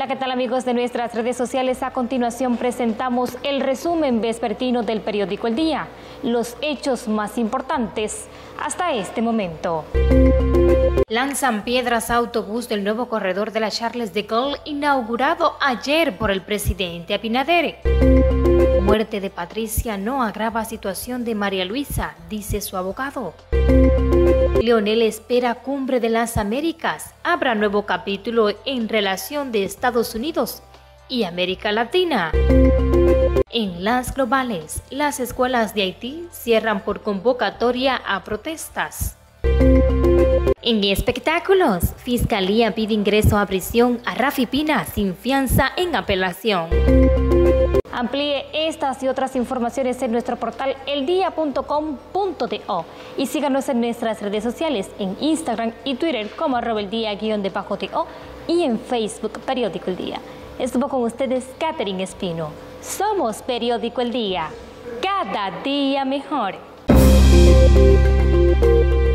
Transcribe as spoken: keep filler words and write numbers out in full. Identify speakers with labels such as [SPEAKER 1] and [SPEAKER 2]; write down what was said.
[SPEAKER 1] Hola, ¿qué tal amigos de nuestras redes sociales? A continuación presentamos el resumen vespertino del periódico El Día, los hechos más importantes hasta este momento. Lanzan piedras a autobús del nuevo corredor de la Charles de Gaulle inaugurado ayer por el presidente Abinader. Muerte de Patricia no agrava situación de María Luisa, dice su abogado. Leonel espera cumbre de las Américas. Habrá nuevo capítulo en relación de Estados Unidos y América Latina. En las globales, las escuelas de Haití cierran por convocatoria a protestas. En espectáculos, Fiscalía pide ingreso a prisión a Rafi Pina sin fianza en apelación. Amplíe estas y otras informaciones en nuestro portal eldia punto com punto do y síganos en nuestras redes sociales en Instagram y Twitter como arroba el día guión de bajo do y en Facebook Periódico El Día. Estuvo con ustedes Catherine Espino. Somos Periódico El Día, cada día mejor.